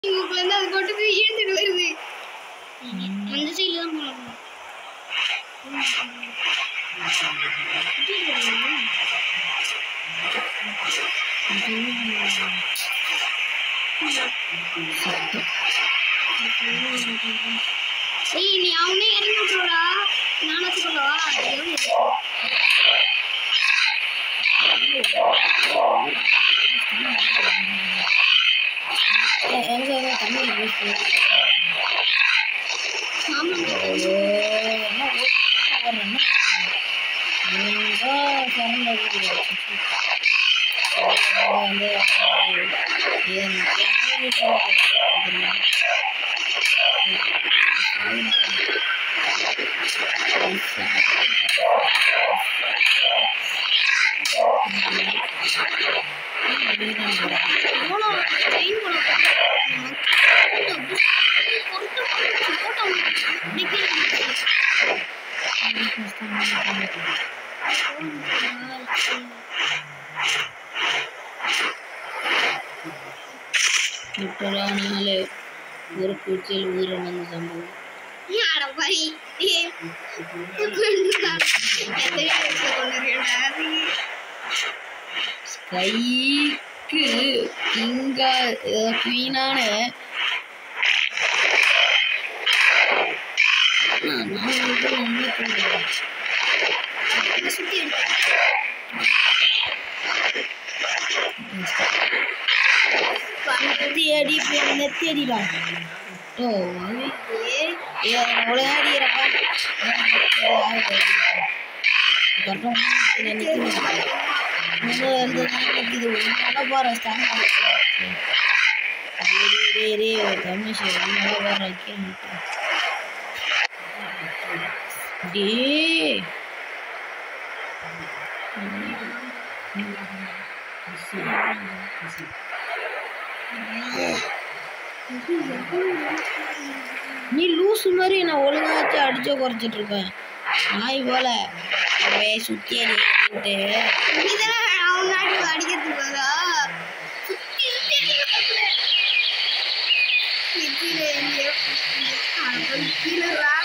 இவங்க அது போட்டு இழுத்துட்டு வருது. அந்த சைடுல தான் போகணும். ஏய் நீ அவனே இறங்கி விட்டுறா. நானும் சொல்லவா? ஒரு பூச்சியில் உயிரிழந்த சம்பவம். ஸ்கைக்கு கிங்கா குவீனான தேடிடா நீ லூசு மாதிரி நான் ஒழுங்காச்சு அடிச்ச குறைச்சிட்டு இருக்கேன். நாய் போல சுத்தி அடிக்கிட்டு அடிக்கிறதுக்கு